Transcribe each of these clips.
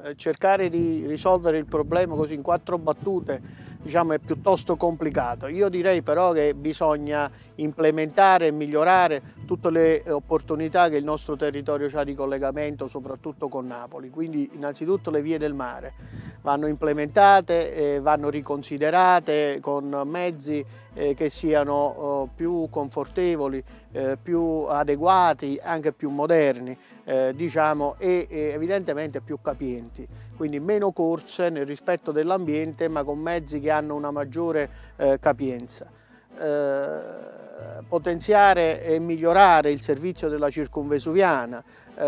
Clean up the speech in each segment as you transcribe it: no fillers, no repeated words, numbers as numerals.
cercare di risolvere il problema così in 4 battute, diciamo, è piuttosto complicato. Io direi però che bisogna implementare e migliorare tutte le opportunità che il nostro territorio ha di collegamento, soprattutto con Napoli. Quindi innanzitutto le vie del mare vanno implementate, vanno riconsiderate con mezzi che siano più confortevoli, più adeguati, anche più moderni, diciamo, e evidentemente più capienti. Quindi meno corse nel rispetto dell'ambiente, ma con mezzi che hanno una maggiore capienza. Potenziare e migliorare il servizio della circumvesuviana,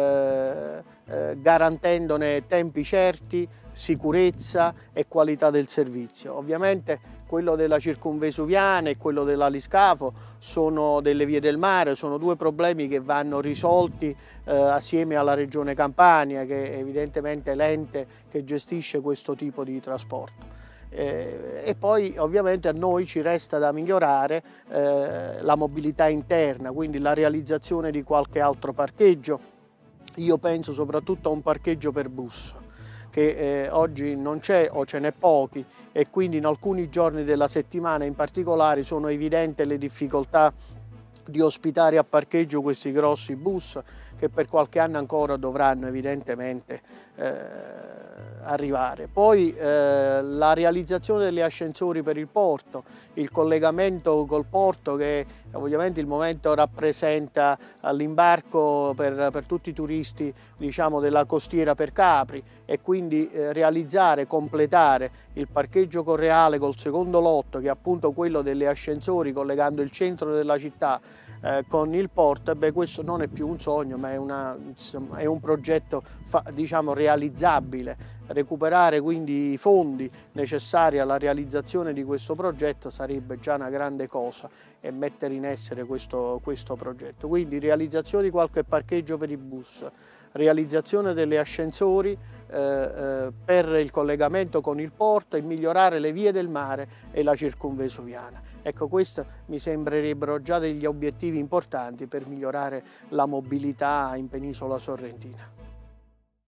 garantendone tempi certi, sicurezza e qualità del servizio. Ovviamente quello della circumvesuviana e quello dell'Aliscafo sono delle vie del mare, sono due problemi che vanno risolti assieme alla Regione Campania, che è evidentemente l'ente che gestisce questo tipo di trasporto. E poi ovviamente a noi ci resta da migliorare la mobilità interna, quindi la realizzazione di qualche altro parcheggio. Io penso soprattutto a un parcheggio per bus, che oggi non c'è o ce n'è pochi, e quindi in alcuni giorni della settimana in particolare sono evidenti le difficoltà di ospitare a parcheggio questi grossi bus che per qualche anno ancora dovranno evidentemente arrivare. Poi la realizzazione degli ascensori per il porto, il collegamento col porto che ovviamente il momento rappresenta l'imbarco per tutti i turisti, diciamo, della costiera per Capri, e quindi realizzare, completare il parcheggio correale col secondo lotto, che è appunto quello degli ascensori collegando il centro della città con il porto. Beh, questo non è più un sogno, ma è un progetto diciamo realizzabile. Recuperare quindi i fondi necessari alla realizzazione di questo progetto sarebbe già una grande cosa, e mettere in essere questo progetto. Quindi realizzazione di qualche parcheggio per i bus, realizzazione degli ascensori per il collegamento con il porto, e migliorare le vie del mare e la circumvesuviana. Ecco, questi mi sembrerebbero già degli obiettivi importanti per migliorare la mobilità in Penisola Sorrentina.